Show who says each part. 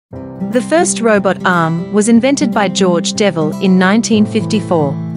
Speaker 1: The first robot arm was invented by George Devol in 1954.